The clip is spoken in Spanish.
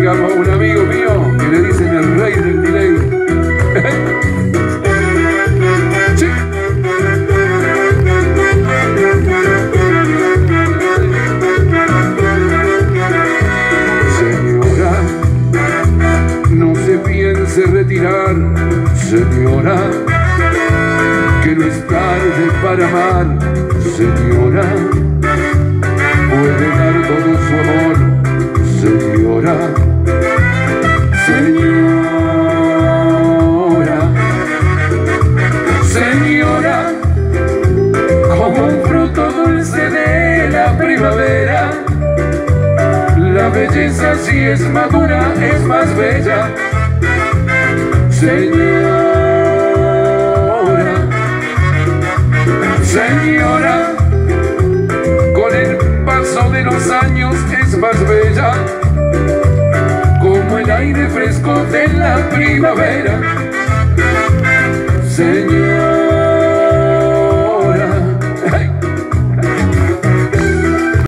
dedicamos a un amigo mío que le dicen el rey del delay. Sí. Señora, no se piense retirar, señora, que no es tarde para amar, señora, puede dar todo su amor, señora, señora, señora, como un fruto dulce de la primavera, la belleza si es madura es más bella, señora, señora, con el paso de los años es más bella, como el aire fresco de la primavera.